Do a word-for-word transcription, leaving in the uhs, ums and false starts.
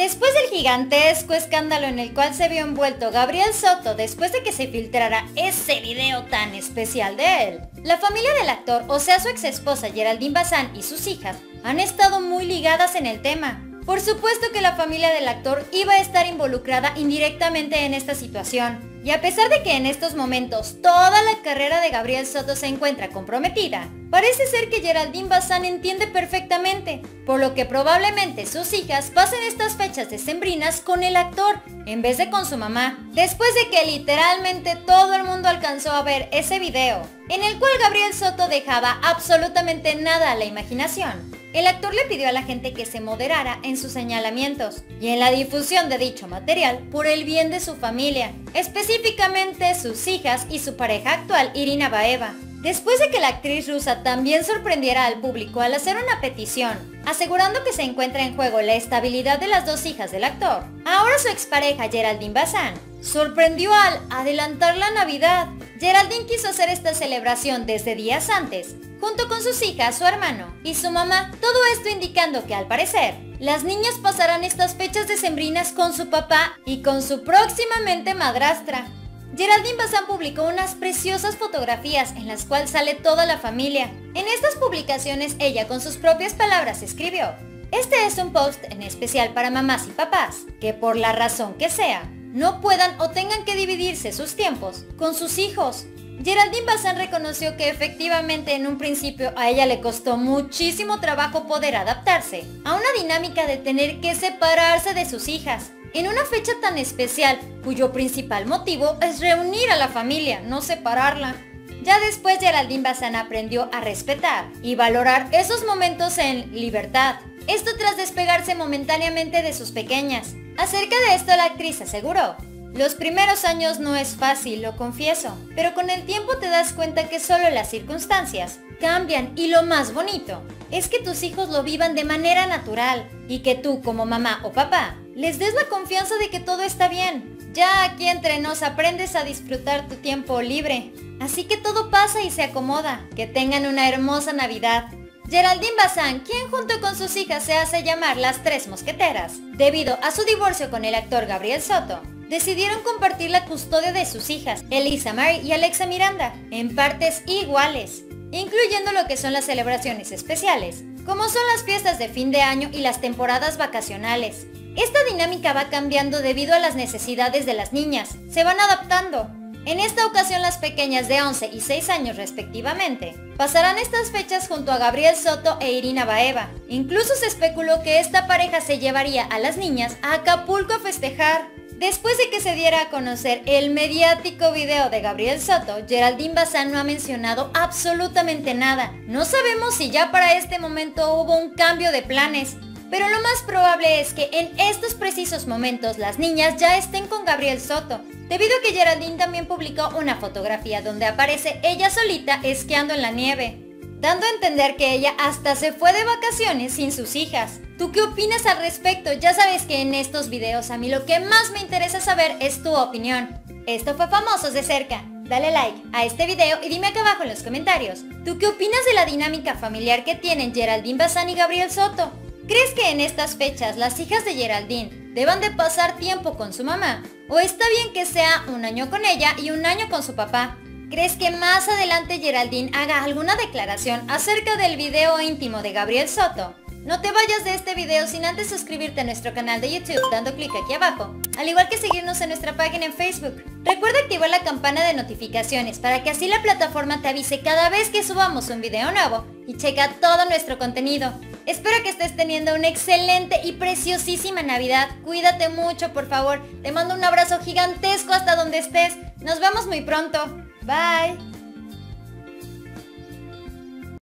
Después del gigantesco escándalo en el cual se vio envuelto Gabriel Soto después de que se filtrara ese video tan especial de él, la familia del actor, o sea su ex esposa Geraldine Bazán y sus hijas, han estado muy ligadas en el tema. Por supuesto que la familia del actor iba a estar involucrada indirectamente en esta situación. Y a pesar de que en estos momentos toda la carrera de Gabriel Soto se encuentra comprometida, parece ser que Geraldine Bazán entiende perfectamente, por lo que probablemente sus hijas pasen estas fechas decembrinas con el actor, en vez de con su mamá, después de que literalmente todo el mundo alcanzó a ver ese video, en el cual Gabriel Soto dejaba absolutamente nada a la imaginación. El actor le pidió a la gente que se moderara en sus señalamientos y en la difusión de dicho material por el bien de su familia, específicamente sus hijas y su pareja actual, Irina Baeva. Después de que la actriz rusa también sorprendiera al público al hacer una petición, asegurando que se encuentra en juego la estabilidad de las dos hijas del actor, ahora su expareja Geraldine Bazán sorprendió al adelantar la Navidad. Geraldine quiso hacer esta celebración desde días antes, junto con sus hijas, su hermano y su mamá, todo esto indicando que al parecer, las niñas pasarán estas fechas decembrinas con su papá y con su próximamente madrastra. Geraldine Bazán publicó unas preciosas fotografías en las cuales sale toda la familia. En estas publicaciones ella con sus propias palabras escribió: "Este es un post en especial para mamás y papás, que por la razón que sea, no puedan o tengan que dividirse sus tiempos con sus hijos". Geraldine Bazán reconoció que efectivamente en un principio a ella le costó muchísimo trabajo poder adaptarse a una dinámica de tener que separarse de sus hijas en una fecha tan especial, cuyo principal motivo es reunir a la familia, no separarla. Ya después Geraldine Bazán aprendió a respetar y valorar esos momentos en libertad, esto tras despegarse momentáneamente de sus pequeñas. Acerca de esto la actriz aseguró: "Los primeros años no es fácil, lo confieso, pero con el tiempo te das cuenta que solo las circunstancias cambian y lo más bonito es que tus hijos lo vivan de manera natural y que tú como mamá o papá les des la confianza de que todo está bien. Ya aquí entre nos aprendes a disfrutar tu tiempo libre, así que todo pasa y se acomoda. Que tengan una hermosa Navidad". Geraldine Bazán, quien junto con sus hijas se hace llamar las Tres Mosqueteras, debido a su divorcio con el actor Gabriel Soto, decidieron compartir la custodia de sus hijas, Elisa Mary y Alexa Miranda, en partes iguales, incluyendo lo que son las celebraciones especiales, como son las fiestas de fin de año y las temporadas vacacionales. Esta dinámica va cambiando debido a las necesidades de las niñas, se van adaptando. En esta ocasión las pequeñas de once y seis años respectivamente pasarán estas fechas junto a Gabriel Soto e Irina Baeva. Incluso se especuló que esta pareja se llevaría a las niñas a Acapulco a festejar. Después de que se diera a conocer el mediático video de Gabriel Soto, Geraldine Bazán no ha mencionado absolutamente nada. No sabemos si ya para este momento hubo un cambio de planes, pero lo más probable es que en estos precisos momentos las niñas ya estén con Gabriel Soto, debido a que Geraldine también publicó una fotografía donde aparece ella solita esquiando en la nieve, dando a entender que ella hasta se fue de vacaciones sin sus hijas. ¿Tú qué opinas al respecto? Ya sabes que en estos videos a mí lo que más me interesa saber es tu opinión. Esto fue Famosos de Cerca. Dale like a este video y dime acá abajo en los comentarios, ¿tú qué opinas de la dinámica familiar que tienen Geraldine Bazán y Gabriel Soto? ¿Crees que en estas fechas las hijas de Geraldine deban de pasar tiempo con su mamá? ¿O está bien que sea un año con ella y un año con su papá? ¿Crees que más adelante Geraldine haga alguna declaración acerca del video íntimo de Gabriel Soto? No te vayas de este video sin antes suscribirte a nuestro canal de YouTube dando clic aquí abajo, al igual que seguirnos en nuestra página en Facebook. Recuerda activar la campana de notificaciones para que así la plataforma te avise cada vez que subamos un video nuevo y checa todo nuestro contenido. Espero que estés teniendo una excelente y preciosísima Navidad. Cuídate mucho, por favor. Te mando un abrazo gigantesco hasta donde estés. Nos vemos muy pronto. Bye.